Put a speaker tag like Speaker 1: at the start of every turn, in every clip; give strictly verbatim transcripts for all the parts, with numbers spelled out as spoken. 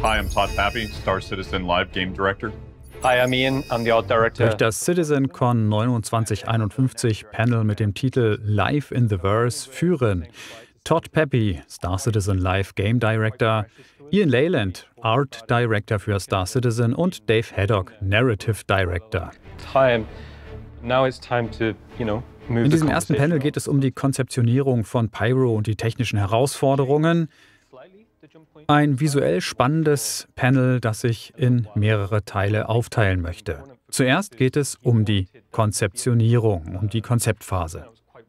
Speaker 1: Hi, I'm Todd Pappy, Star Citizen Live Game Director.
Speaker 2: Hi, I'm Ian, I'm the Art Director.
Speaker 3: Durch das CitizenCon neunundzwanzig einundfünfzig Panel mit dem Titel Live in the Verse führen Todd Pappy, Star Citizen Live Game Director, Ian Leyland, Art Director für Star Citizen und Dave Haddock, Narrative Director.
Speaker 2: Time. Now it's time to, you know, move
Speaker 3: In diesem
Speaker 2: the
Speaker 3: ersten Panel
Speaker 2: conversation
Speaker 3: geht es um die Konzeptionierung von Pyro und die technischen Herausforderungen. Ein visuell spannendes Panel, das ich in mehrere Teile aufteilen möchte. Zuerst geht es um die Konzeptionierung, um die Konzeptphase.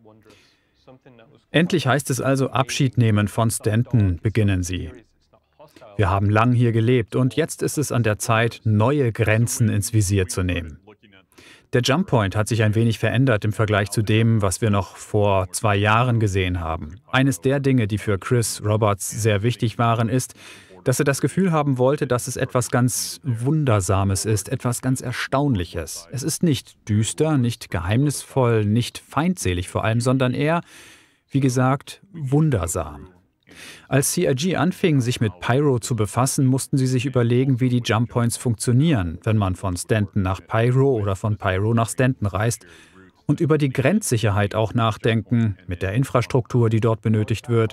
Speaker 3: Endlich heißt es also, Abschied nehmen von Stanton beginnen Sie. Wir haben lang hier gelebt und jetzt ist es an der Zeit, neue Grenzen ins Visier zu nehmen. Der Jump Point hat sich ein wenig verändert im Vergleich zu dem, was wir noch vor zwei Jahren gesehen haben. Eines der Dinge, die für Chris Roberts sehr wichtig waren, ist, dass er das Gefühl haben wollte, dass es etwas ganz Wundersames ist, etwas ganz Erstaunliches. Es ist nicht düster, nicht geheimnisvoll, nicht feindselig vor allem, sondern eher, wie gesagt, wundersam. Als C I G anfing, sich mit Pyro zu befassen, mussten sie sich überlegen, wie die Jump Points funktionieren, wenn man von Stanton nach Pyro oder von Pyro nach Stanton reist, und über die Grenzsicherheit auch nachdenken, mit der Infrastruktur, die dort benötigt wird.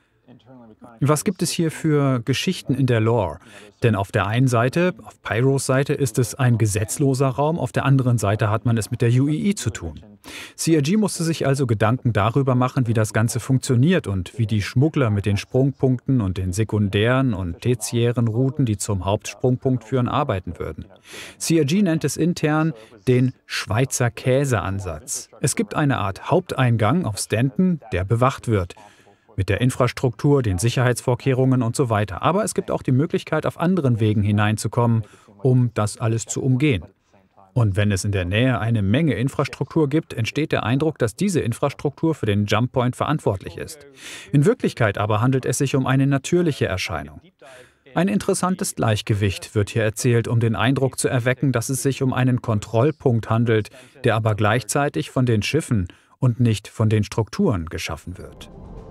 Speaker 3: Was gibt es hier für Geschichten in der Lore? Denn auf der einen Seite, auf Pyros Seite, ist es ein gesetzloser Raum, auf der anderen Seite hat man es mit der U E E zu tun. C I G musste sich also Gedanken darüber machen, wie das Ganze funktioniert und wie die Schmuggler mit den Sprungpunkten und den sekundären und tertiären Routen, die zum Hauptsprungpunkt führen, arbeiten würden. C I G nennt es intern den Schweizer Käse-Ansatz. Es gibt eine Art Haupteingang auf Stanton, der bewacht wird. Mit der Infrastruktur, den Sicherheitsvorkehrungen und so weiter. Aber es gibt auch die Möglichkeit, auf anderen Wegen hineinzukommen, um das alles zu umgehen. Und wenn es in der Nähe eine Menge Infrastruktur gibt, entsteht der Eindruck, dass diese Infrastruktur für den Jump Point verantwortlich ist. In Wirklichkeit aber handelt es sich um eine natürliche Erscheinung. Ein interessantes Gleichgewicht wird hier erzählt, um den Eindruck zu erwecken, dass es sich um einen Kontrollpunkt handelt, der aber gleichzeitig von den Schiffen und nicht von den Strukturen geschaffen wird.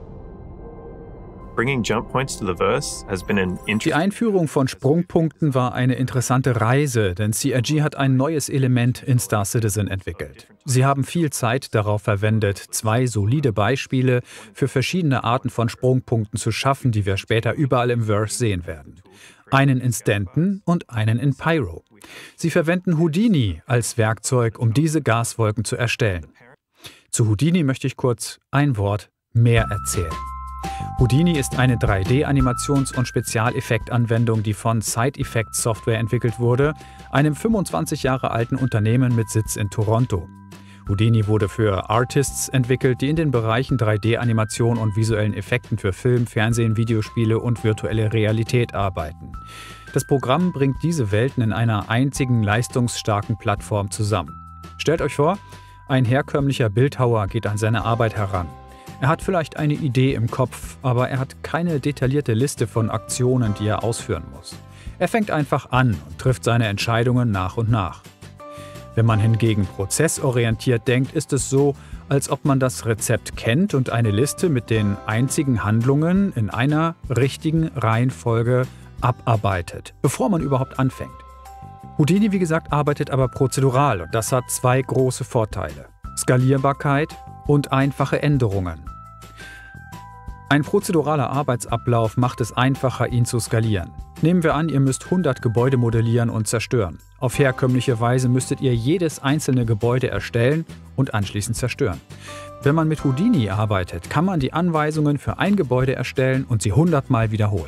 Speaker 3: Die Einführung von Sprungpunkten war eine interessante Reise, denn C I G hat ein neues Element in Star Citizen entwickelt. Sie haben viel Zeit darauf verwendet, zwei solide Beispiele für verschiedene Arten von Sprungpunkten zu schaffen, die wir später überall im Verse sehen werden. Einen in Stanton und einen in Pyro. Sie verwenden Houdini als Werkzeug, um diese Gaswolken zu erstellen. Zu Houdini möchte ich kurz ein Wort mehr erzählen. Houdini ist eine drei D-Animations- und Spezialeffektanwendung, die von Side Effects Software entwickelt wurde, einem fünfundzwanzig Jahre alten Unternehmen mit Sitz in Toronto. Houdini wurde für Artists entwickelt, die in den Bereichen drei D-Animation und visuellen Effekten für Film, Fernsehen, Videospiele und virtuelle Realität arbeiten. Das Programm bringt diese Welten in einer einzigen leistungsstarken Plattform zusammen. Stellt euch vor, ein herkömmlicher Bildhauer geht an seine Arbeit heran. Er hat vielleicht eine Idee im Kopf, aber er hat keine detaillierte Liste von Aktionen, die er ausführen muss. Er fängt einfach an und trifft seine Entscheidungen nach und nach. Wenn man hingegen prozessorientiert denkt, ist es so, als ob man das Rezept kennt und eine Liste mit den einzigen Handlungen in einer richtigen Reihenfolge abarbeitet, bevor man überhaupt anfängt. Houdini, wie gesagt, arbeitet aber prozedural und das hat zwei große Vorteile: Skalierbarkeit und einfache Änderungen. Ein prozeduraler Arbeitsablauf macht es einfacher, ihn zu skalieren. Nehmen wir an, ihr müsst hundert Gebäude modellieren und zerstören. Auf herkömmliche Weise müsstet ihr jedes einzelne Gebäude erstellen und anschließend zerstören. Wenn man mit Houdini arbeitet, kann man die Anweisungen für ein Gebäude erstellen und sie hundert Mal wiederholen.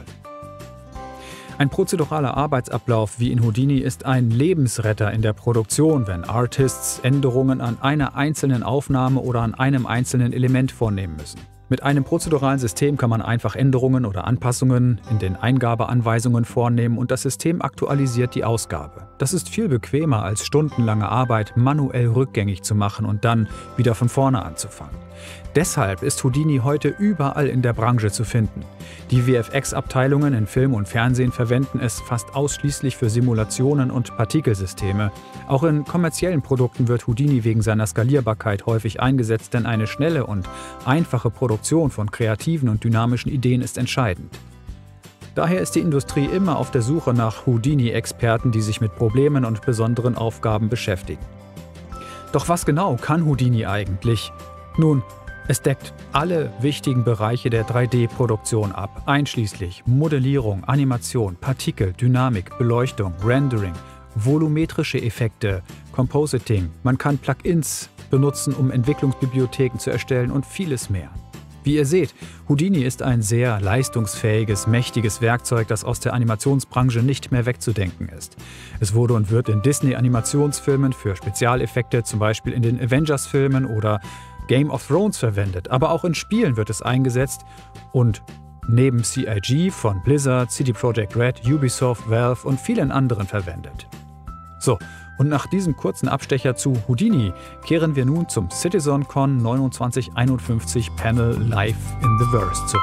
Speaker 3: Ein prozeduraler Arbeitsablauf wie in Houdini ist ein Lebensretter in der Produktion, wenn Artists Änderungen an einer einzelnen Aufnahme oder an einem einzelnen Element vornehmen müssen. Mit einem prozeduralen System kann man einfach Änderungen oder Anpassungen in den Eingabeanweisungen vornehmen und das System aktualisiert die Ausgabe. Das ist viel bequemer, als stundenlange Arbeit manuell rückgängig zu machen und dann wieder von vorne anzufangen. Deshalb ist Houdini heute überall in der Branche zu finden. Die V F X-Abteilungen in Film und Fernsehen verwenden es fast ausschließlich für Simulationen und Partikelsysteme. Auch in kommerziellen Produkten wird Houdini wegen seiner Skalierbarkeit häufig eingesetzt, denn eine schnelle und einfache Produktion von kreativen und dynamischen Ideen ist entscheidend. Daher ist die Industrie immer auf der Suche nach Houdini-Experten, die sich mit Problemen und besonderen Aufgaben beschäftigen. Doch was genau kann Houdini eigentlich? Nun, es deckt alle wichtigen Bereiche der drei D-Produktion ab, einschließlich Modellierung, Animation, Partikel, Dynamik, Beleuchtung, Rendering, volumetrische Effekte, Compositing. Man kann Plugins benutzen, um Entwicklungsbibliotheken zu erstellen und vieles mehr. Wie ihr seht, Houdini ist ein sehr leistungsfähiges, mächtiges Werkzeug, das aus der Animationsbranche nicht mehr wegzudenken ist. Es wurde und wird in Disney-Animationsfilmen für Spezialeffekte, zum Beispiel in den Avengers-Filmen oder Game of Thrones verwendet, aber auch in Spielen wird es eingesetzt und neben C I G von Blizzard, C D Projekt Red, Ubisoft, Valve und vielen anderen verwendet. So, und nach diesem kurzen Abstecher zu Houdini kehren wir nun zum CitizenCon neunundzwanzig einundfünfzig Panel Live in the Verse zurück.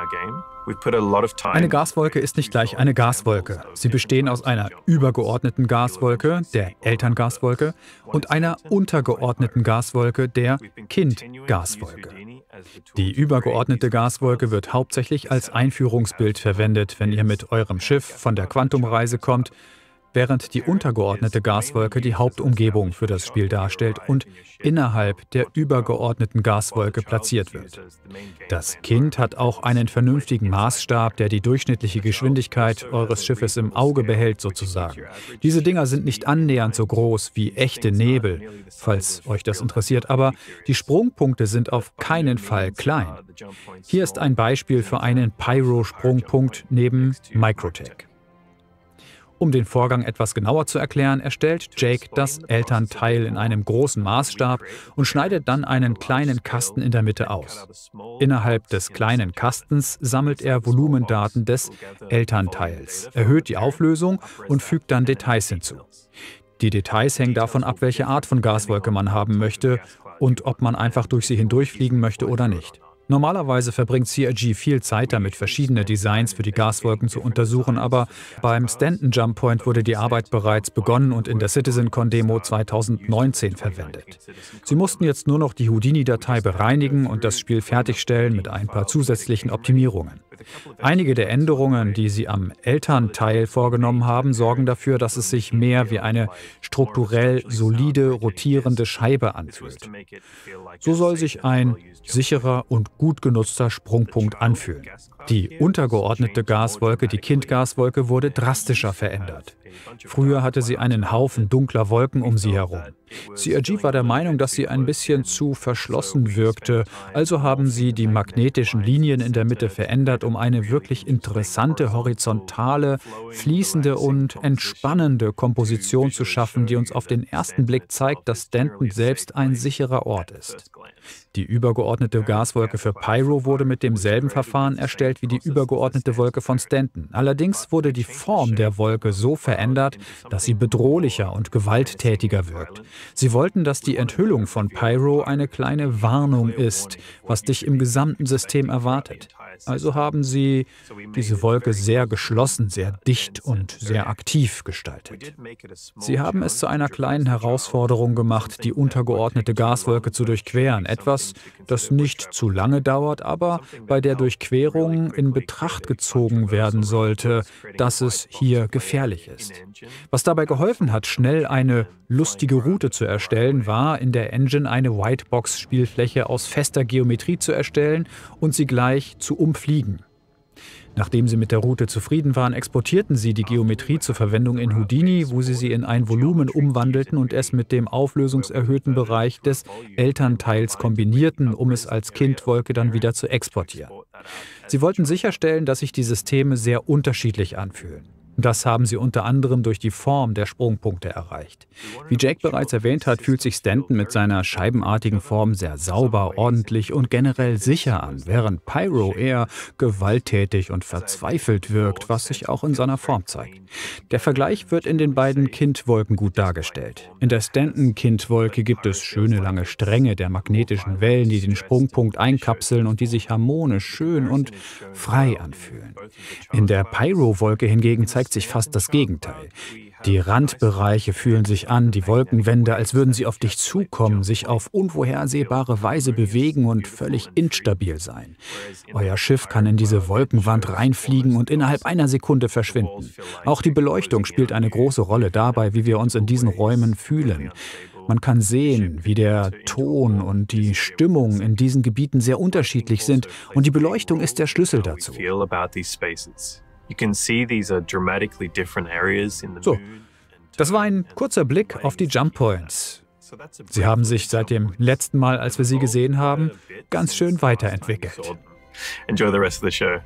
Speaker 3: Eine Gaswolke ist nicht gleich eine Gaswolke. Sie bestehen aus einer übergeordneten Gaswolke, der Elterngaswolke, und einer untergeordneten Gaswolke, der Kindgaswolke. Die übergeordnete Gaswolke wird hauptsächlich als Einführungsbild verwendet, wenn ihr mit eurem Schiff von der Quantumreise kommt, während die untergeordnete Gaswolke die Hauptumgebung für das Spiel darstellt und innerhalb der übergeordneten Gaswolke platziert wird. Das Kind hat auch einen vernünftigen Maßstab, der die durchschnittliche Geschwindigkeit eures Schiffes im Auge behält sozusagen. Diese Dinger sind nicht annähernd so groß wie echte Nebel, falls euch das interessiert, aber die Sprungpunkte sind auf keinen Fall klein. Hier ist ein Beispiel für einen Pyro-Sprungpunkt neben Microtech. Um den Vorgang etwas genauer zu erklären, erstellt Jake das Elternteil in einem großen Maßstab und schneidet dann einen kleinen Kasten in der Mitte aus. Innerhalb des kleinen Kastens sammelt er Volumendaten des Elternteils, erhöht die Auflösung und fügt dann Details hinzu. Die Details hängen davon ab, welche Art von Gaswolke man haben möchte und ob man einfach durch sie hindurchfliegen möchte oder nicht. Normalerweise verbringt C I G viel Zeit damit, verschiedene Designs für die Gaswolken zu untersuchen, aber beim Stanton Jump Point wurde die Arbeit bereits begonnen und in der CitizenCon-Demo zweitausendneunzehn verwendet. Sie mussten jetzt nur noch die Houdini-Datei bereinigen und das Spiel fertigstellen mit ein paar zusätzlichen Optimierungen. Einige der Änderungen, die sie am Elternteil vorgenommen haben, sorgen dafür, dass es sich mehr wie eine strukturell solide, rotierende Scheibe anfühlt. So soll sich ein sicherer und gut genutzter Sprungpunkt anfühlen. Die untergeordnete Gaswolke, die Kindgaswolke, wurde drastischer verändert. Früher hatte sie einen Haufen dunkler Wolken um sie herum. C I G war der Meinung, dass sie ein bisschen zu verschlossen wirkte, also haben sie die magnetischen Linien in der Mitte verändert, um eine wirklich interessante, horizontale, fließende und entspannende Komposition zu schaffen, die uns auf den ersten Blick zeigt, dass Stanton selbst ein sicherer Ort ist. Die übergeordnete Gaswolke für Pyro wurde mit demselben Verfahren erstellt wie die übergeordnete Wolke von Stanton. Allerdings wurde die Form der Wolke so verändert, dass sie bedrohlicher und gewalttätiger wirkt. Sie wollten, dass die Enthüllung von Pyro eine kleine Warnung ist, was dich im gesamten System erwartet. Also haben sie diese Wolke sehr geschlossen, sehr dicht und sehr aktiv gestaltet. Sie haben es zu einer kleinen Herausforderung gemacht, die untergeordnete Gaswolke zu durchqueren. Etwas, das nicht zu lange dauert, aber bei der Durchquerung in Betracht gezogen werden sollte, dass es hier gefährlich ist. Was dabei geholfen hat, schnell eine lustige Route zu erstellen, war, in der Engine eine Whitebox-Spielfläche aus fester Geometrie zu erstellen und sie gleich zu umfliegen. Nachdem sie mit der Route zufrieden waren, exportierten sie die Geometrie zur Verwendung in Houdini, wo sie sie in ein Volumen umwandelten und es mit dem auflösungserhöhten Bereich des Elternteils kombinierten, um es als Kindwolke dann wieder zu exportieren. Sie wollten sicherstellen, dass sich die Systeme sehr unterschiedlich anfühlen. Das haben sie unter anderem durch die Form der Sprungpunkte erreicht. Wie Jake bereits erwähnt hat, fühlt sich Stanton mit seiner scheibenartigen Form sehr sauber, ordentlich und generell sicher an, während Pyro eher gewalttätig und verzweifelt wirkt, was sich auch in seiner Form zeigt. Der Vergleich wird in den beiden Kindwolken gut dargestellt. In der Stanton-Kindwolke gibt es schöne lange Stränge der magnetischen Wellen, die den Sprungpunkt einkapseln und die sich harmonisch, schön und frei anfühlen. In der Pyro-Wolke hingegen zeigt zeigt sich fast das Gegenteil. Die Randbereiche fühlen sich an, die Wolkenwände, als würden sie auf dich zukommen, sich auf unvorhersehbare Weise bewegen und völlig instabil sein. Euer Schiff kann in diese Wolkenwand reinfliegen und innerhalb einer Sekunde verschwinden. Auch die Beleuchtung spielt eine große Rolle dabei, wie wir uns in diesen Räumen fühlen. Man kann sehen, wie der Ton und die Stimmung in diesen Gebieten sehr unterschiedlich sind, und die Beleuchtung ist der Schlüssel dazu. So, das war ein kurzer Blick auf die Jump Points. Sie haben sich seit dem letzten Mal, als wir sie gesehen haben, ganz schön weiterentwickelt.
Speaker 4: Enjoy the rest of the show.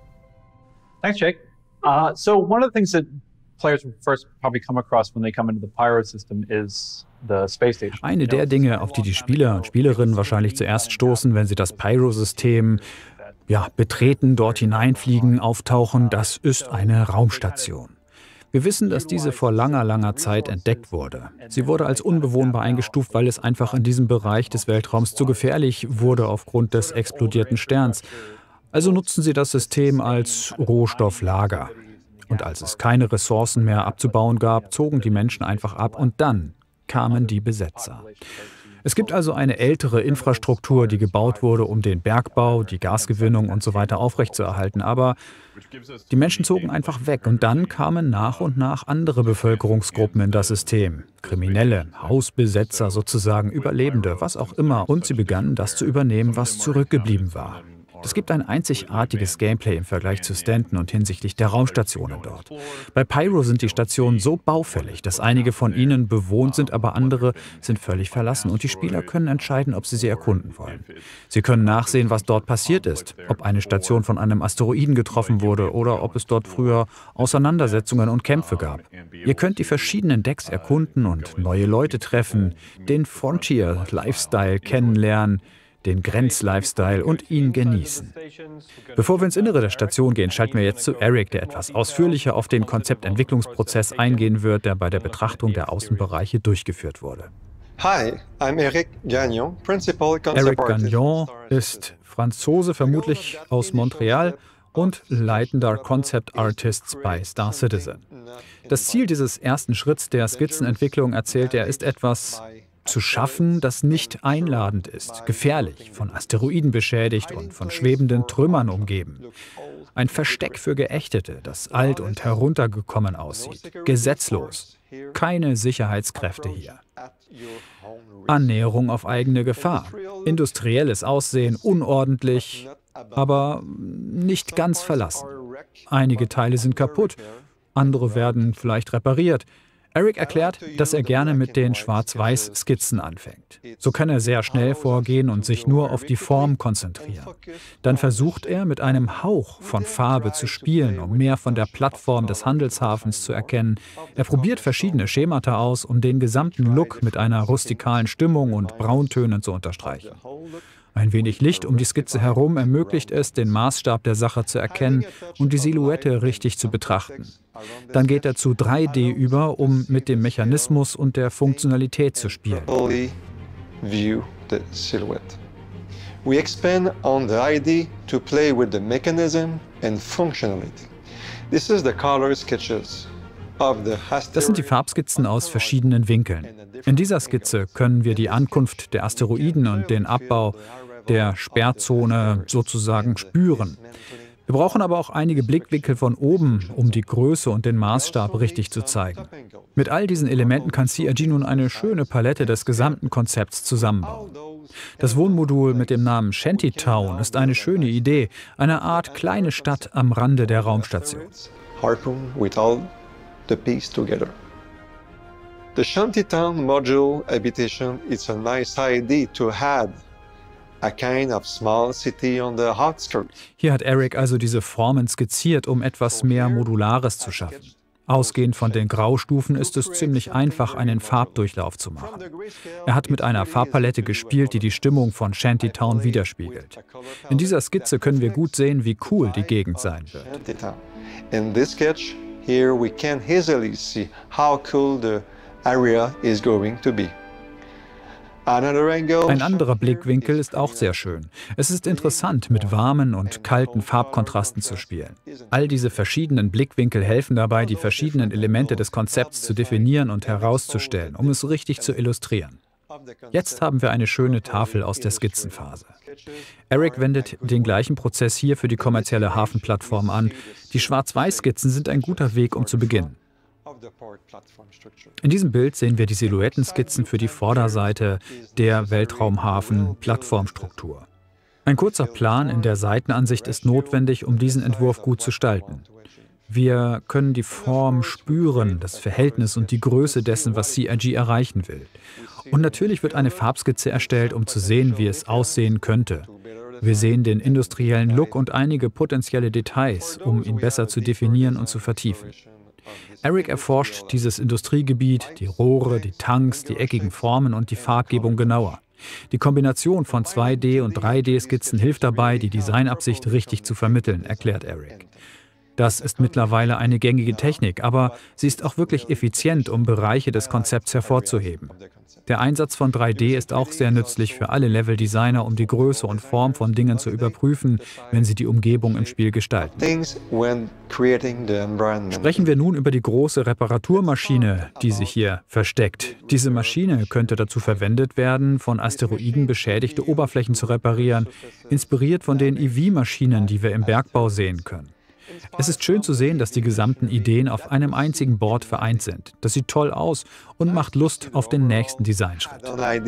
Speaker 5: Thanks, Jake. Uh, so one of the things that players will first probably come across when they come into the Pyro system is the space station.
Speaker 3: Eine der Dinge, auf die die Spieler und Spielerinnen wahrscheinlich zuerst stoßen, wenn sie das Pyro-System ja, betreten, dort hineinfliegen, auftauchen, das ist eine Raumstation. Wir wissen, dass diese vor langer, langer Zeit entdeckt wurde. Sie wurde als unbewohnbar eingestuft, weil es einfach in diesem Bereich des Weltraums zu gefährlich wurde aufgrund des explodierten Sterns. Also nutzten sie das System als Rohstofflager. Und als es keine Ressourcen mehr abzubauen gab, zogen die Menschen einfach ab und dann kamen die Besetzer. Es gibt also eine ältere Infrastruktur, die gebaut wurde, um den Bergbau, die Gasgewinnung und so weiter aufrechtzuerhalten. Aber die Menschen zogen einfach weg und dann kamen nach und nach andere Bevölkerungsgruppen in das System. Kriminelle, Hausbesetzer sozusagen, Überlebende, was auch immer. Und sie begannen das zu übernehmen, was zurückgeblieben war. Es gibt ein einzigartiges Gameplay im Vergleich zu Stanton und hinsichtlich der Raumstationen dort. Bei Pyro sind die Stationen so baufällig, dass einige von ihnen bewohnt sind, aber andere sind völlig verlassen und die Spieler können entscheiden, ob sie sie erkunden wollen. Sie können nachsehen, was dort passiert ist, ob eine Station von einem Asteroiden getroffen wurde oder ob es dort früher Auseinandersetzungen und Kämpfe gab. Ihr könnt die verschiedenen Decks erkunden und neue Leute treffen, den Frontier-Lifestyle kennenlernen, den Grenz-Lifestyle und ihn genießen. Bevor wir ins Innere der Station gehen, schalten wir jetzt zu Eric, der etwas ausführlicher auf den Konzeptentwicklungsprozess eingehen wird, der bei der Betrachtung der Außenbereiche durchgeführt wurde.
Speaker 6: Hi, I'm Eric Gagnon, Principal Concept
Speaker 3: Eric
Speaker 6: Artist.
Speaker 3: Gagnon ist Franzose, vermutlich aus Montreal, und leitender Concept Artist bei Star Citizen. Das Ziel dieses ersten Schritts der Skizzenentwicklung, erzählt er, ist etwas zu schaffen, das nicht einladend ist, gefährlich, von Asteroiden beschädigt und von schwebenden Trümmern umgeben. Ein Versteck für Geächtete, das alt und heruntergekommen aussieht, gesetzlos, keine Sicherheitskräfte hier. Annäherung auf eigene Gefahr, industrielles Aussehen, unordentlich, aber nicht ganz verlassen. Einige Teile sind kaputt, andere werden vielleicht repariert. Eric erklärt, dass er gerne mit den Schwarz-Weiß-Skizzen anfängt. So kann er sehr schnell vorgehen und sich nur auf die Form konzentrieren. Dann versucht er, mit einem Hauch von Farbe zu spielen, um mehr von der Plattform des Handelshafens zu erkennen. Er probiert verschiedene Schemata aus, um den gesamten Look mit einer rustikalen Stimmung und Brauntönen zu unterstreichen. Ein wenig Licht um die Skizze herum ermöglicht es, den Maßstab der Sache zu erkennen und die Silhouette richtig zu betrachten. Dann geht er zu drei D über, um mit dem Mechanismus und der Funktionalität zu spielen.
Speaker 6: We expand on the I D to play with the mechanism and functionality. This is the color sketches.
Speaker 3: Das sind die Farbskizzen aus verschiedenen Winkeln. In dieser Skizze können wir die Ankunft der Asteroiden und den Abbau der Sperrzone sozusagen spüren. Wir brauchen aber auch einige Blickwinkel von oben, um die Größe und den Maßstab richtig zu zeigen. Mit all diesen Elementen kann C I G nun eine schöne Palette des gesamten Konzepts zusammenbauen. Das Wohnmodul mit dem Namen Shantytown ist eine schöne Idee, eine Art kleine Stadt am Rande der Raumstation.
Speaker 6: The piece together. The Shantytown module habitation is a nice idea to add a kind of small city on the outskirts.
Speaker 3: Hier hat Eric also diese Formen skizziert, um etwas mehr Modulares zu schaffen. Ausgehend von den Graustufen ist es ziemlich einfach, einen Farbdurchlauf zu machen. Er hat mit einer Farbpalette gespielt, die die Stimmung von Shantytown widerspiegelt. In dieser Skizze können wir gut sehen, wie cool die Gegend sein wird.
Speaker 6: In this sketch, here we can easily see how cool the area is going to be.
Speaker 3: Ein anderer Blickwinkel ist auch sehr schön. Es ist interessant, mit warmen und kalten Farbkontrasten zu spielen. All diese verschiedenen Blickwinkel helfen dabei, die verschiedenen Elemente des Konzepts zu definieren und herauszustellen, um es richtig zu illustrieren. Jetzt haben wir eine schöne Tafel aus der Skizzenphase. Eric wendet den gleichen Prozess hier für die kommerzielle Hafenplattform an. Die Schwarz-Weiß-Skizzen sind ein guter Weg, um zu beginnen. In diesem Bild sehen wir die Silhouettenskizzen für die Vorderseite der Weltraumhafen-Plattformstruktur. Ein kurzer Plan in der Seitenansicht ist notwendig, um diesen Entwurf gut zu gestalten. Wir können die Form spüren, das Verhältnis und die Größe dessen, was C I G erreichen will. Und natürlich wird eine Farbskizze erstellt, um zu sehen, wie es aussehen könnte. Wir sehen den industriellen Look und einige potenzielle Details, um ihn besser zu definieren und zu vertiefen. Eric erforscht dieses Industriegebiet, die Rohre, die Tanks, die eckigen Formen und die Farbgebung genauer. Die Kombination von zwei D- und drei D-Skizzen hilft dabei, die Designabsicht richtig zu vermitteln, erklärt Eric. Das ist mittlerweile eine gängige Technik, aber sie ist auch wirklich effizient, um Bereiche des Konzepts hervorzuheben. Der Einsatz von drei D ist auch sehr nützlich für alle Level-Designer, um die Größe und Form von Dingen zu überprüfen, wenn sie die Umgebung im Spiel gestalten. Sprechen wir nun über die große Reparaturmaschine, die sich hier versteckt. Diese Maschine könnte dazu verwendet werden, von Asteroiden beschädigte Oberflächen zu reparieren, inspiriert von den E V-Maschinen, die wir im Bergbau sehen können. Es ist schön zu sehen, dass die gesamten Ideen auf einem einzigen Board vereint sind. Das sieht toll aus und macht Lust auf den nächsten Designschritt.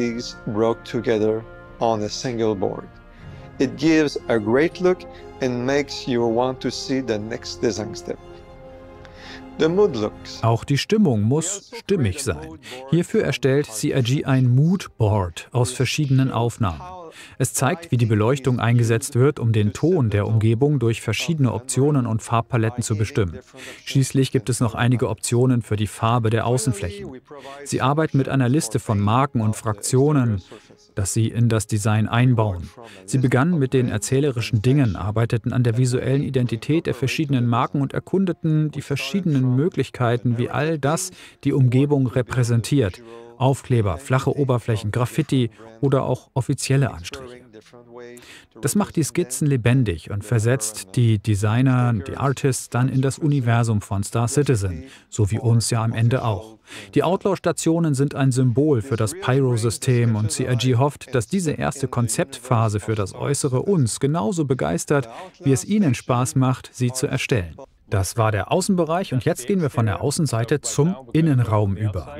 Speaker 6: It gives a great look and makes you want to see the next design step. The mood looks.
Speaker 3: Auch die Stimmung muss stimmig sein. Hierfür erstellt C I G ein Moodboard aus verschiedenen Aufnahmen. Es zeigt, wie die Beleuchtung eingesetzt wird, um den Ton der Umgebung durch verschiedene Optionen und Farbpaletten zu bestimmen. Schließlich gibt es noch einige Optionen für die Farbe der Außenflächen. Sie arbeiten mit einer Liste von Marken und Fraktionen, das sie in das Design einbauen. Sie begannen mit den erzählerischen Dingen, arbeiteten an der visuellen Identität der verschiedenen Marken und erkundeten die verschiedenen Möglichkeiten, wie all das die Umgebung repräsentiert. Aufkleber, flache Oberflächen, Graffiti oder auch offizielle Anstriche. Das macht die Skizzen lebendig und versetzt die Designer, die Artists dann in das Universum von Star Citizen, so wie uns ja am Ende auch. Die Outlaw-Stationen sind ein Symbol für das Pyro-System und C I G hofft, dass diese erste Konzeptphase für das Äußere uns genauso begeistert, wie es ihnen Spaß macht, sie zu erstellen. Das war der Außenbereich und jetzt gehen wir von der Außenseite zum Innenraum über.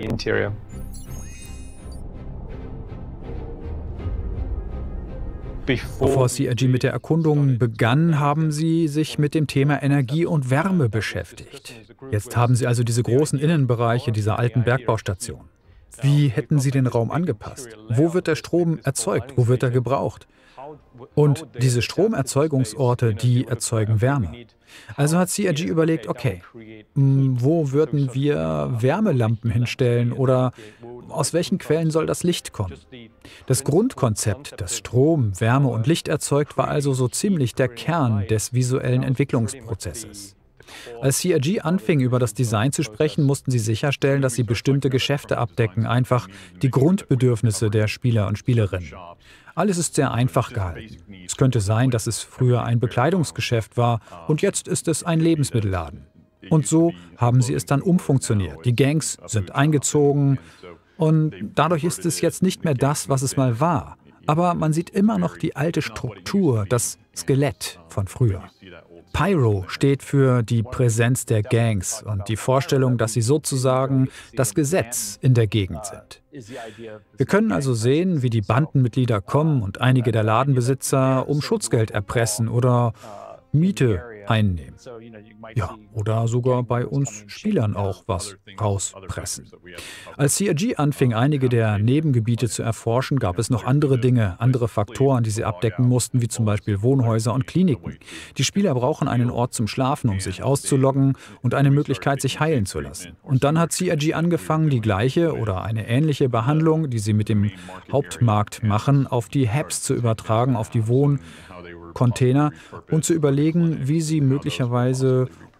Speaker 3: Bevor C I G mit der Erkundung begann, haben sie sich mit dem Thema Energie und Wärme beschäftigt. Jetzt haben sie also diese großen Innenbereiche dieser alten Bergbaustation. Wie hätten sie den Raum angepasst? Wo wird der Strom erzeugt? Wo wird er gebraucht? Und diese Stromerzeugungsorte, die erzeugen Wärme. Also hat C I G überlegt, okay, wo würden wir Wärmelampen hinstellen oder aus welchen Quellen soll das Licht kommen? Das Grundkonzept, das Strom, Wärme und Licht erzeugt, war also so ziemlich der Kern des visuellen Entwicklungsprozesses. Als C I G anfing, über das Design zu sprechen, mussten sie sicherstellen, dass sie bestimmte Geschäfte abdecken, einfach die Grundbedürfnisse der Spieler und Spielerinnen. Alles ist sehr einfach gehalten. Es könnte sein, dass es früher ein Bekleidungsgeschäft war und jetzt ist es ein Lebensmittelladen. Und so haben sie es dann umfunktioniert. Die Gangs sind eingezogen und dadurch ist es jetzt nicht mehr das, was es mal war. Aber man sieht immer noch die alte Struktur, das Skelett von früher. Pyro steht für die Präsenz der Gangs und die Vorstellung, dass sie sozusagen das Gesetz in der Gegend sind. Wir können also sehen, wie die Bandenmitglieder kommen und einige der Ladenbesitzer um Schutzgeld erpressen oder Miete einnehmen. Ja, oder sogar bei uns Spielern auch was rauspressen. Als C I G anfing, einige der Nebengebiete zu erforschen, gab es noch andere Dinge, andere Faktoren, die sie abdecken mussten, wie zum Beispiel Wohnhäuser und Kliniken. Die Spieler brauchen einen Ort zum Schlafen, um sich auszuloggen und eine Möglichkeit, sich heilen zu lassen. Und dann hat C I G angefangen, die gleiche oder eine ähnliche Behandlung, die sie mit dem Hauptmarkt machen, auf die Hubs zu übertragen, auf die Wohncontainer und zu überlegen, wie sie möglicherweise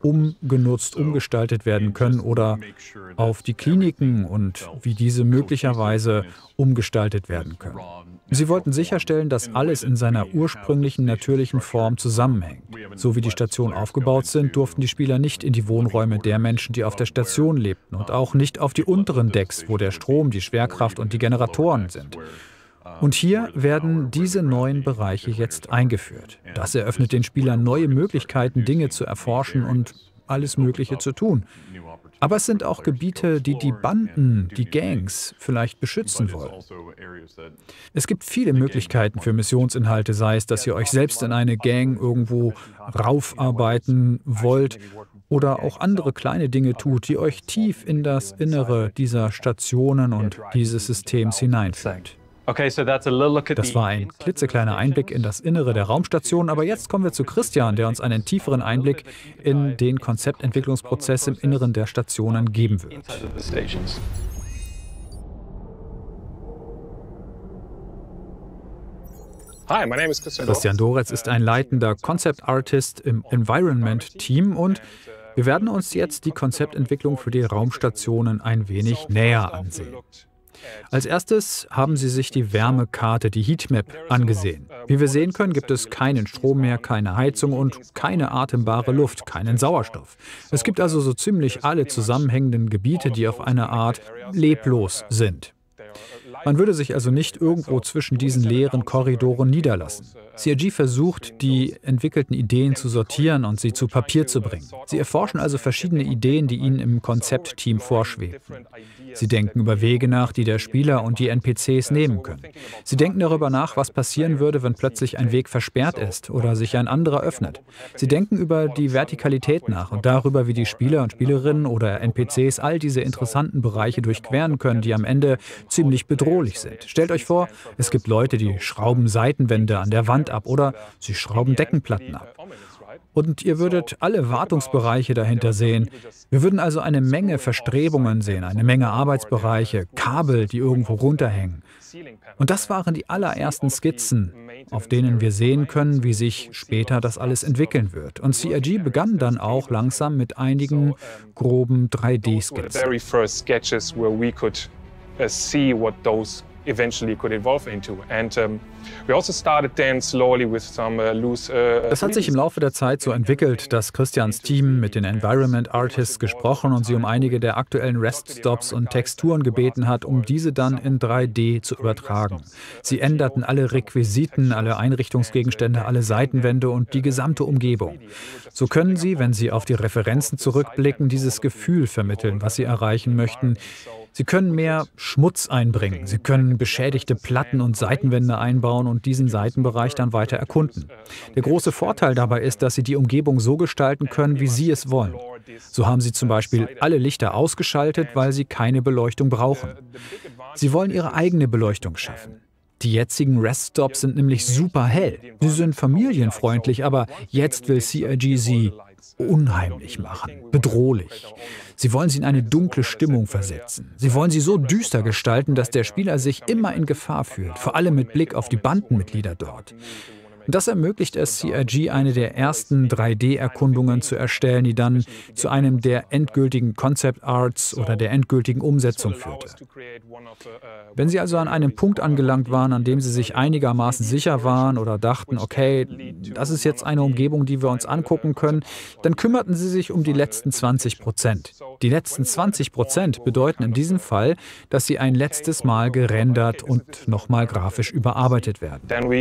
Speaker 3: umgenutzt, umgestaltet werden können oder auf die Kliniken und wie diese möglicherweise umgestaltet werden können. Sie wollten sicherstellen, dass alles in seiner ursprünglichen, natürlichen Form zusammenhängt. So wie die Stationen aufgebaut sind, durften die Spieler nicht in die Wohnräume der Menschen, die auf der Station lebten und auch nicht auf die unteren Decks, wo der Strom, die Schwerkraft und die Generatoren sind. Und hier werden diese neuen Bereiche jetzt eingeführt. Das eröffnet den Spielern neue Möglichkeiten, Dinge zu erforschen und alles Mögliche zu tun. Aber es sind auch Gebiete, die die Banden, die Gangs vielleicht beschützen wollen. Es gibt viele Möglichkeiten für Missionsinhalte, sei es, dass ihr euch selbst in eine Gang irgendwo raufarbeiten wollt oder auch andere kleine Dinge tut, die euch tief in das Innere dieser Stationen und dieses Systems hineinführt. Das war ein klitzekleiner Einblick in das Innere der Raumstation, aber jetzt kommen wir zu Christian, der uns einen tieferen Einblick in den Konzeptentwicklungsprozess im Inneren der Stationen geben wird. Christian Doretz ist ein leitender Concept Artist im Environment Team und wir werden uns jetzt die Konzeptentwicklung für die Raumstationen ein wenig näher ansehen. Als erstes haben sie sich die Wärmekarte, die Heatmap, angesehen. Wie wir sehen können, gibt es keinen Strom mehr, keine Heizung und keine atembare Luft, keinen Sauerstoff. Es gibt also so ziemlich alle zusammenhängenden Gebiete, die auf eine Art leblos sind. Man würde sich also nicht irgendwo zwischen diesen leeren Korridoren niederlassen. C I G versucht, die entwickelten Ideen zu sortieren und sie zu Papier zu bringen. Sie erforschen also verschiedene Ideen, die ihnen im Konzeptteam vorschweben. Sie denken über Wege nach, die der Spieler und die N P Cs nehmen können. Sie denken darüber nach, was passieren würde, wenn plötzlich ein Weg versperrt ist oder sich ein anderer öffnet. Sie denken über die Vertikalität nach und darüber, wie die Spieler und Spielerinnen oder N P Cs all diese interessanten Bereiche durchqueren können, die am Ende ziemlich bedrohlich sind. Stellt euch vor, es gibt Leute, die schrauben Seitenwände an der Wand ab oder sie schrauben Deckenplatten ab. Und ihr würdet alle Wartungsbereiche dahinter sehen. Wir würden also eine Menge Verstrebungen sehen, eine Menge Arbeitsbereiche, Kabel, die irgendwo runterhängen. Und das waren die allerersten Skizzen, auf denen wir sehen können, wie sich später das alles entwickeln wird. Und C I G begann dann auch langsam mit einigen groben drei D-Skizzen.
Speaker 2: eventually could evolve into. And um, we also started then slowly with some uh, loose. Uh,
Speaker 3: das hat sich im Laufe der Zeit so entwickelt, dass Christians Team mit den Environment Artists gesprochen und sie um einige der aktuellen Rest-Stops und Texturen gebeten hat, um diese dann in drei D zu übertragen. Sie änderten alle Requisiten, alle Einrichtungsgegenstände, alle Seitenwände und die gesamte Umgebung. So können sie, wenn sie auf die Referenzen zurückblicken, dieses Gefühl vermitteln, was sie erreichen möchten. Sie können mehr Schmutz einbringen, sie können beschädigte Platten und Seitenwände einbauen und diesen Seitenbereich dann weiter erkunden. Der große Vorteil dabei ist, dass sie die Umgebung so gestalten können, wie sie es wollen. So haben sie zum Beispiel alle Lichter ausgeschaltet, weil sie keine Beleuchtung brauchen. Sie wollen ihre eigene Beleuchtung schaffen. Die jetzigen Rest-Stops sind nämlich super hell. Sie sind familienfreundlich, aber jetzt will C I G sie unheimlich machen, bedrohlich. Sie wollen sie in eine dunkle Stimmung versetzen. Sie wollen sie so düster gestalten, dass der Spieler sich immer in Gefahr fühlt, vor allem mit Blick auf die Bandenmitglieder dort. Das ermöglicht es C I G, eine der ersten drei D-Erkundungen zu erstellen, die dann zu einem der endgültigen Concept Arts oder der endgültigen Umsetzung führte. Wenn Sie also an einem Punkt angelangt waren, an dem Sie sich einigermaßen sicher waren oder dachten, okay, das ist jetzt eine Umgebung, die wir uns angucken können, dann kümmerten Sie sich um die letzten zwanzig Prozent. Die letzten zwanzig Prozent bedeuten in diesem Fall, dass sie ein letztes Mal gerendert und nochmal grafisch überarbeitet werden.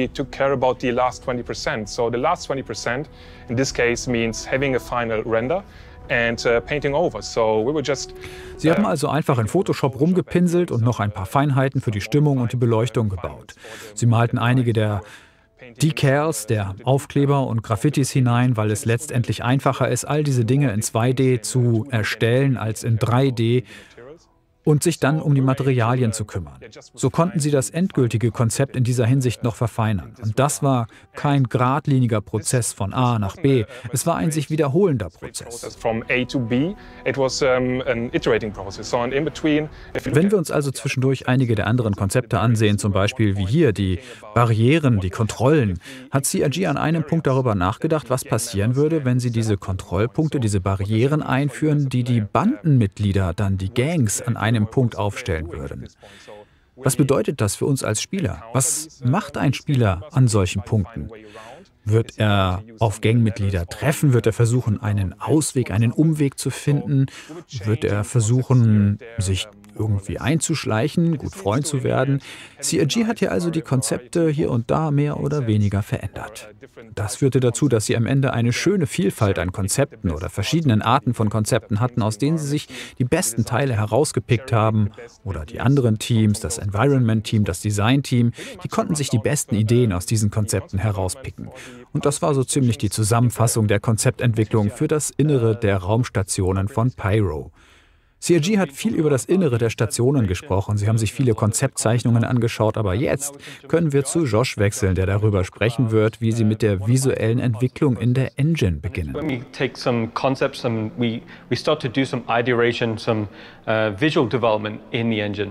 Speaker 2: twenty percent. So the last twenty percent in this case means having a final render and uh, painting over. So we were just
Speaker 3: Sie haben also einfach in Photoshop rumgepinselt und noch ein paar Feinheiten für die Stimmung und die Beleuchtung gebaut. Sie malten einige der Decals, der Aufkleber und Graffitis hinein, weil es letztendlich einfacher ist, all diese Dinge in zwei D zu erstellen als in drei D. und sich dann um die Materialien zu kümmern. So konnten sie das endgültige Konzept in dieser Hinsicht noch verfeinern. Und das war kein geradliniger Prozess von A nach B, es war ein sich wiederholender Prozess. Wenn wir uns also zwischendurch einige der anderen Konzepte ansehen, zum Beispiel wie hier die Barrieren, die Kontrollen, hat C I G an einem Punkt darüber nachgedacht, was passieren würde, wenn sie diese Kontrollpunkte, diese Barrieren einführen, die die Bandenmitglieder, dann die Gangs an einem Punkt aufstellen würden. Was bedeutet das für uns als Spieler? Was macht ein Spieler an solchen Punkten? Wird er auf Gangmitglieder treffen? Wird er versuchen, einen Ausweg, einen Umweg zu finden? Wird er versuchen, sich irgendwie einzuschleichen, gut Freund zu werden? C I G hat hier also die Konzepte hier und da mehr oder weniger verändert. Das führte dazu, dass sie am Ende eine schöne Vielfalt an Konzepten oder verschiedenen Arten von Konzepten hatten, aus denen sie sich die besten Teile herausgepickt haben. Oder die anderen Teams, das Environment-Team, das Design-Team, die konnten sich die besten Ideen aus diesen Konzepten herauspicken. Und das war so ziemlich die Zusammenfassung der Konzeptentwicklung für das Innere der Raumstationen von Pyro. C I G hat viel über das Innere der Stationen gesprochen. Sie haben sich viele Konzeptzeichnungen angeschaut, aber jetzt können wir zu Josh wechseln, der darüber sprechen wird, wie sie mit der visuellen Entwicklung in der Engine beginnen.
Speaker 7: When we take some concepts and we we start to do some ideation, some uh, visual development in the engine.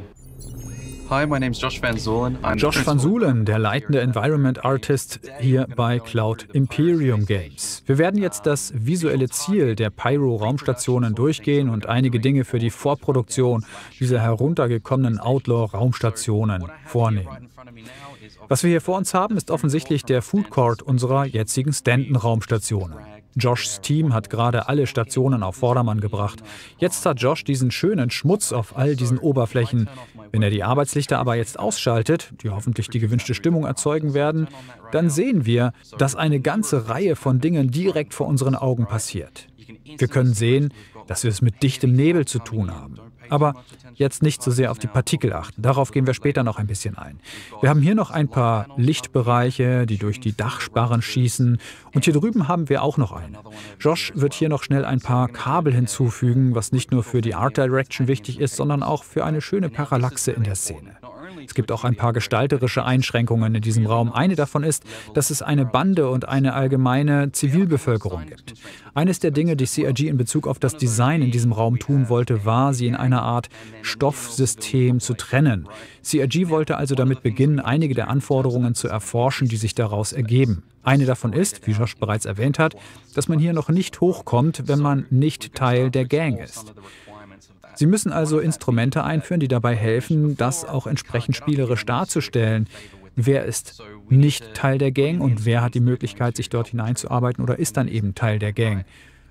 Speaker 8: Hi, my name is Josh Van Zulen. I'm
Speaker 3: Josh Van Zulen, der leitende Environment Artist hier bei Cloud Imperium Games. Wir werden jetzt das visuelle Ziel der Pyro-Raumstationen durchgehen und einige Dinge für die Vorproduktion dieser heruntergekommenen Outlaw-Raumstationen vornehmen. Was wir hier vor uns haben, ist offensichtlich der Food Court unserer jetzigen Stanton-Raumstationen. Joshs Team hat gerade alle Stationen auf Vordermann gebracht. Jetzt hat Josh diesen schönen Schmutz auf all diesen Oberflächen. Wenn er die Arbeitslichter aber jetzt ausschaltet, die hoffentlich die gewünschte Stimmung erzeugen werden, dann sehen wir, dass eine ganze Reihe von Dingen direkt vor unseren Augen passiert. Wir können sehen, dass wir es mit dichtem Nebel zu tun haben. Aber jetzt nicht so sehr auf die Partikel achten. Darauf gehen wir später noch ein bisschen ein. Wir haben hier noch ein paar Lichtbereiche, die durch die Dachsparren schießen. Und hier drüben haben wir auch noch einen. Josh wird hier noch schnell ein paar Kabel hinzufügen, was nicht nur für die Art Direction wichtig ist, sondern auch für eine schöne Parallaxe in der Szene. Es gibt auch ein paar gestalterische Einschränkungen in diesem Raum. Eine davon ist, dass es eine Bande und eine allgemeine Zivilbevölkerung gibt. Eines der Dinge, die C I G in Bezug auf das Design in diesem Raum tun wollte, war, sie in einer Art Stoffsystem zu trennen. C I G wollte also damit beginnen, einige der Anforderungen zu erforschen, die sich daraus ergeben. Eine davon ist, wie Josh bereits erwähnt hat, dass man hier noch nicht hochkommt, wenn man nicht Teil der Gang ist. Sie müssen also Instrumente einführen, die dabei helfen, das auch entsprechend spielerisch darzustellen. Wer ist nicht Teil der Gang und wer hat die Möglichkeit, sich dort hineinzuarbeiten oder ist dann eben Teil der Gang.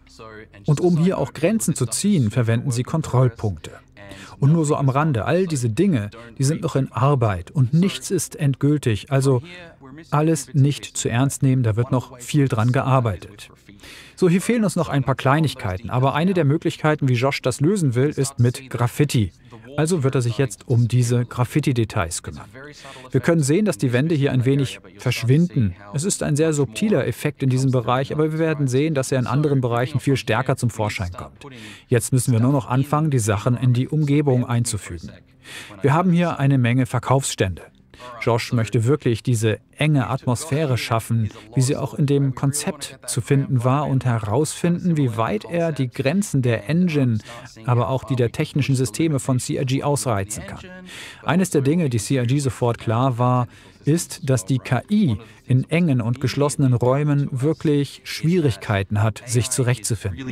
Speaker 3: Und um hier auch Grenzen zu ziehen, verwenden sie Kontrollpunkte. Und nur so am Rande, all diese Dinge, die sind noch in Arbeit und nichts ist endgültig. Also alles nicht zu ernst nehmen, da wird noch viel dran gearbeitet. So, hier fehlen uns noch ein paar Kleinigkeiten, aber eine der Möglichkeiten, wie Josh das lösen will, ist mit Graffiti. Also wird er sich jetzt um diese Graffiti-Details kümmern. Wir können sehen, dass die Wände hier ein wenig verschwinden. Es ist ein sehr subtiler Effekt in diesem Bereich, aber wir werden sehen, dass er in anderen Bereichen viel stärker zum Vorschein kommt. Jetzt müssen wir nur noch anfangen, die Sachen in die Umgebung einzufügen. Wir haben hier eine Menge Verkaufsstände. Josh möchte wirklich diese enge Atmosphäre schaffen, wie sie auch in dem Konzept zu finden war und herausfinden, wie weit er die Grenzen der Engine, aber auch die der technischen Systeme von C I G ausreizen kann. Eines der Dinge, die C I G sofort klar war, ist, dass die K I in engen und geschlossenen Räumen wirklich Schwierigkeiten hat, sich zurechtzufinden.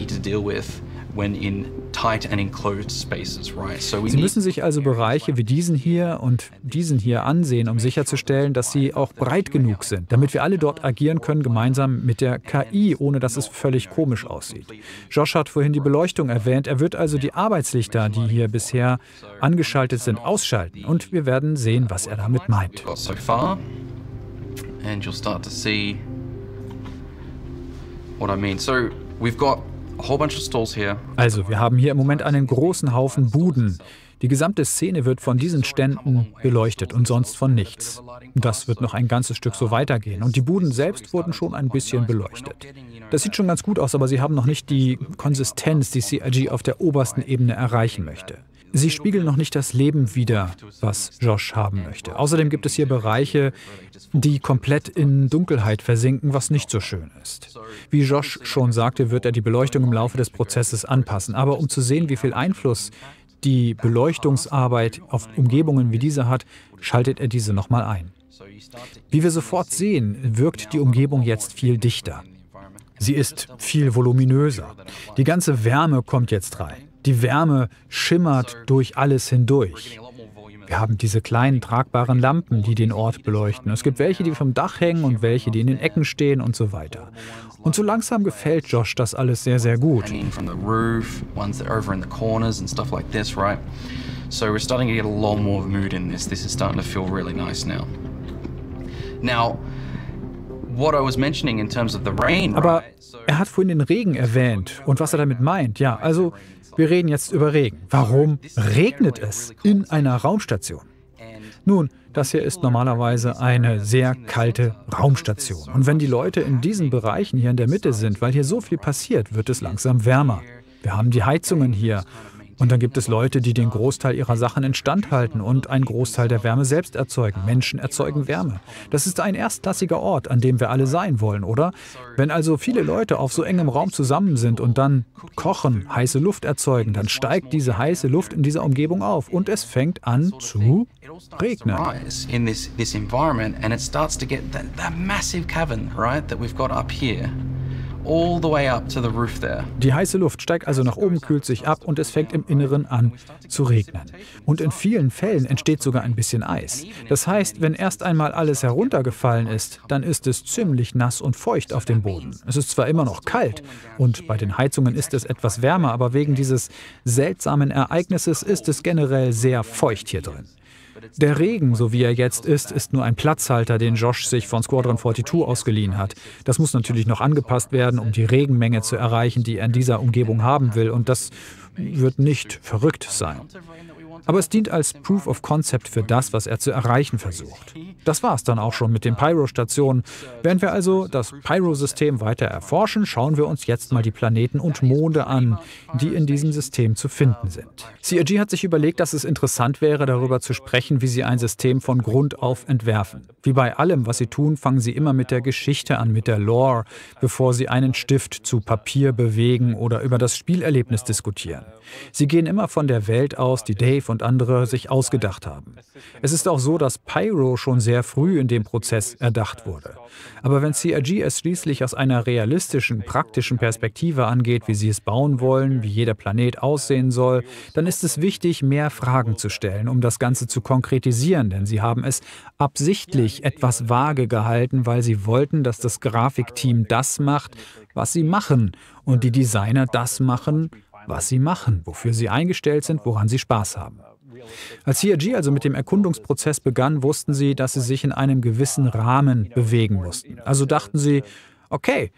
Speaker 3: Sie müssen sich also Bereiche wie diesen hier und diesen hier ansehen, um sicherzustellen, dass sie auch breit genug sind, damit wir alle dort agieren können, gemeinsam mit der K I, ohne dass es völlig komisch aussieht. Josh hat vorhin die Beleuchtung erwähnt. Er wird also die Arbeitslichter, die hier bisher angeschaltet sind, ausschalten. Und wir werden sehen, was er damit meint.
Speaker 8: So far, and you'll start to see what I mean. So we've got a whole bunch of stalls here.
Speaker 3: Also, wir haben hier im Moment einen großen Haufen Buden. Die gesamte Szene wird von diesen Ständen beleuchtet und sonst von nichts. Das wird noch ein ganzes Stück so weitergehen. Und die Buden selbst wurden schon ein bisschen beleuchtet. Das sieht schon ganz gut aus, aber sie haben noch nicht die Konsistenz, die C I G auf der obersten Ebene erreichen möchte. Sie spiegeln noch nicht das Leben wider, was Josh haben möchte. Außerdem gibt es hier Bereiche, die komplett in Dunkelheit versinken, was nicht so schön ist. Wie Josh schon sagte, wird er die Beleuchtung im Laufe des Prozesses anpassen. Aber um zu sehen, wie viel Einfluss die Beleuchtungsarbeit auf Umgebungen wie diese hat, schaltet er diese nochmal ein. Wie wir sofort sehen, wirkt die Umgebung jetzt viel dichter. Sie ist viel voluminöser. Die ganze Wärme kommt jetzt rein. Die Wärme schimmert durch alles hindurch. Wir haben diese kleinen tragbaren Lampen, die den Ort beleuchten. Es gibt welche, die vom Dach hängen und welche, die in den Ecken stehen und so weiter. Und so langsam gefällt Josh das alles sehr, sehr gut.
Speaker 8: So we're starting to get a lot more mood in this. This is starting to feel really nice now. Now, what I was mentioning in terms of the rain.
Speaker 3: Aber er hat vorhin den Regen erwähnt und was er damit meint. Ja, also wir reden jetzt über Regen. Warum regnet es in einer Raumstation? Nun, das hier ist normalerweise eine sehr kalte Raumstation. Und wenn die Leute in diesen Bereichen hier in der Mitte sind, weil hier so viel passiert, wird es langsam wärmer. Wir haben die Heizungen hier. Und dann gibt es Leute, die den Großteil ihrer Sachen instand halten und einen Großteil der Wärme selbst erzeugen. Menschen erzeugen Wärme. Das ist ein erstklassiger Ort, an dem wir alle sein wollen, oder? Wenn also viele Leute auf so engem Raum zusammen sind und dann kochen, heiße Luft erzeugen, dann steigt diese heiße Luft in dieser Umgebung auf und es fängt an zu regnen.
Speaker 8: In this this environment, and it starts to get that, that massive cavern, right, that we've got up here. All the way up to the roof there.
Speaker 3: Die heiße Luft steigt also nach oben, kühlt sich ab und es fängt im Inneren an zu regnen. Und in vielen Fällen entsteht sogar ein bisschen Eis. Das heißt, wenn erst einmal alles heruntergefallen ist, dann ist es ziemlich nass und feucht auf dem Boden. Es ist zwar immer noch kalt und bei den Heizungen ist es etwas wärmer, aber wegen dieses seltsamen Ereignisses ist es generell sehr feucht hier drin. Der Regen, so wie er jetzt ist, ist nur ein Platzhalter, den Josh sich von Squadron zweiundvierzig ausgeliehen hat. Das muss natürlich noch angepasst werden, um die Regenmenge zu erreichen, die er in dieser Umgebung haben will. Und das wird nicht verrückt sein. Aber es dient als Proof of Concept für das, was er zu erreichen versucht. Das war es dann auch schon mit den Pyro-Stationen. Während wir also das Pyro-System weiter erforschen, schauen wir uns jetzt mal die Planeten und Monde an, die in diesem System zu finden sind. C I G hat sich überlegt, dass es interessant wäre, darüber zu sprechen, wie sie ein System von Grund auf entwerfen. Wie bei allem, was sie tun, fangen sie immer mit der Geschichte an, mit der Lore, bevor sie einen Stift zu Papier bewegen oder über das Spielerlebnis diskutieren. Sie gehen immer von der Welt aus, die Dave und andere sich ausgedacht haben. Es ist auch so, dass Pyro schon sehr früh in dem Prozess erdacht wurde. Aber wenn C I G es schließlich aus einer realistischen, praktischen Perspektive angeht, wie sie es bauen wollen, wie jeder Planet aussehen soll, dann ist es wichtig, mehr Fragen zu stellen, um das Ganze zu konkretisieren, denn sie haben es absichtlich etwas vage gehalten, weil sie wollten, dass das Grafikteam das macht, was sie machen, und die Designer das machen, was sie machen, wofür sie eingestellt sind, woran sie Spaß haben. Als C I G also mit dem Erkundungsprozess begann, wussten sie, dass sie sich in einem gewissen Rahmen bewegen mussten. Also dachten sie, okay,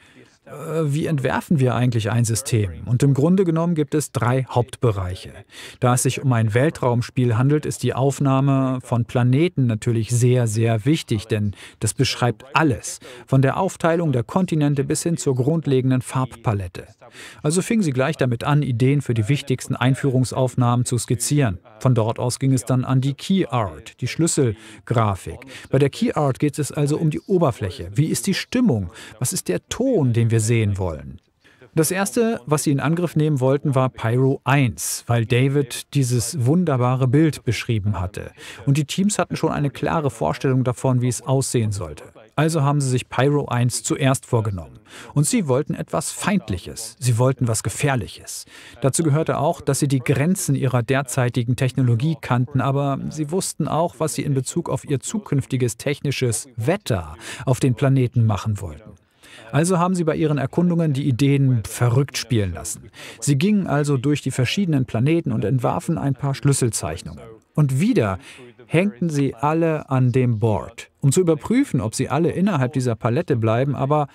Speaker 3: wie entwerfen wir eigentlich ein System? Und im Grunde genommen gibt es drei Hauptbereiche. Da es sich um ein Weltraumspiel handelt, ist die Aufnahme von Planeten natürlich sehr, sehr wichtig, denn das beschreibt alles, von der Aufteilung der Kontinente bis hin zur grundlegenden Farbpalette. Also fingen sie gleich damit an, Ideen für die wichtigsten Einführungsaufnahmen zu skizzieren. Von dort aus ging es dann an die Key Art, die Schlüsselgrafik. Bei der Key Art geht es also um die Oberfläche. Wie ist die Stimmung? Was ist der Ton, den wir sehen wollen? Das erste, was sie in Angriff nehmen wollten, war Pyro eins, weil David dieses wunderbare Bild beschrieben hatte. Und die Teams hatten schon eine klare Vorstellung davon, wie es aussehen sollte. Also haben sie sich Pyro eins zuerst vorgenommen. Und sie wollten etwas Feindliches. Sie wollten was Gefährliches. Dazu gehörte auch, dass sie die Grenzen ihrer derzeitigen Technologie kannten, aber sie wussten auch, was sie in Bezug auf ihr zukünftiges technisches Wetter auf den Planeten machen wollten. Also haben sie bei ihren Erkundungen die Ideen verrückt spielen lassen. Sie gingen also durch die verschiedenen Planeten und entwarfen ein paar Schlüsselzeichnungen. Und wieder hängten sie alle an dem Board, um zu überprüfen, ob sie alle innerhalb dieser Palette bleiben, aber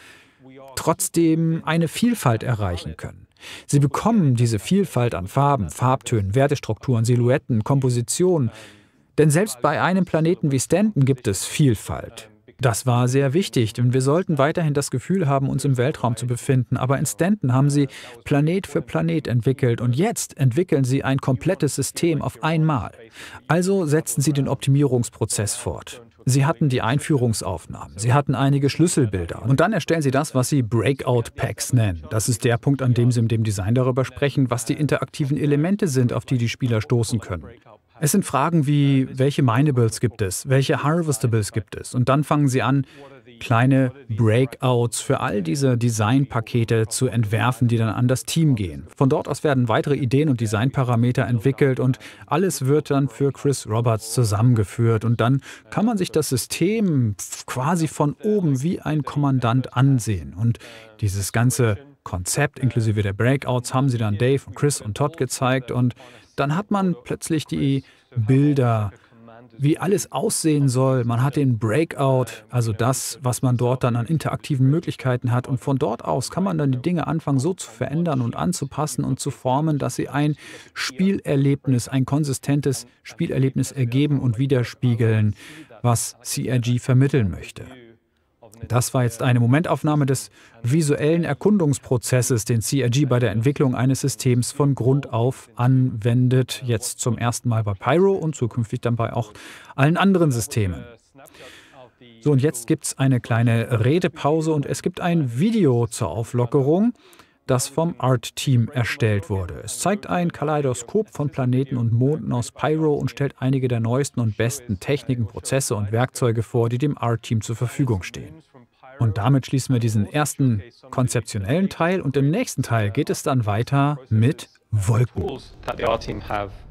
Speaker 3: trotzdem eine Vielfalt erreichen können. Sie bekommen diese Vielfalt an Farben, Farbtönen, Wertestrukturen, Silhouetten, Kompositionen. Denn selbst bei einem Planeten wie Stanton gibt es Vielfalt. Das war sehr wichtig, denn wir sollten weiterhin das Gefühl haben, uns im Weltraum zu befinden. Aber in Stanton haben sie Planet für Planet entwickelt und jetzt entwickeln sie ein komplettes System auf einmal. Also setzen sie den Optimierungsprozess fort. Sie hatten die Einführungsaufnahmen, sie hatten einige Schlüsselbilder und dann erstellen sie das, was sie Breakout Packs nennen. Das ist der Punkt, an dem sie mit dem Design darüber sprechen, was die interaktiven Elemente sind, auf die die Spieler stoßen können. Es sind Fragen wie, welche Minables gibt es, welche Harvestables gibt es? Und dann fangen sie an, kleine Breakouts für all diese Designpakete zu entwerfen, die dann an das Team gehen. Von dort aus werden weitere Ideen und Designparameter entwickelt und alles wird dann für Chris Roberts zusammengeführt. Und dann kann man sich das System quasi von oben wie ein Kommandant ansehen. Und dieses ganze Konzept inklusive der Breakouts haben sie dann Dave und Chris und Todd gezeigt und dann hat man plötzlich die Bilder, wie alles aussehen soll. Man hat den Breakout, also das, was man dort dann an interaktiven Möglichkeiten hat. Und von dort aus kann man dann die Dinge anfangen, so zu verändern und anzupassen und zu formen, dass sie ein Spielerlebnis, ein konsistentes Spielerlebnis ergeben und widerspiegeln, was C R G vermitteln möchte. Das war jetzt eine Momentaufnahme des visuellen Erkundungsprozesses, den C R G bei der Entwicklung eines Systems von Grund auf anwendet, jetzt zum ersten Mal bei Pyro und zukünftig dann bei auch allen anderen Systemen. So, und jetzt gibt es eine kleine Redepause und es gibt ein Video zur Auflockerung, das vom Art-Team erstellt wurde. Es zeigt ein Kaleidoskop von Planeten und Monden aus Pyro und stellt einige der neuesten und besten Techniken, Prozesse und Werkzeuge vor, die dem Art-Team zur Verfügung stehen. Und damit schließen wir diesen ersten konzeptionellen Teil und im nächsten Teil geht es dann weiter mit Wolken.
Speaker 7: Tools that the art team have